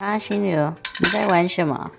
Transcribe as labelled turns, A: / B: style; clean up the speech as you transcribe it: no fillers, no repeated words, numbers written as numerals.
A: 啊，心流，你在玩什么？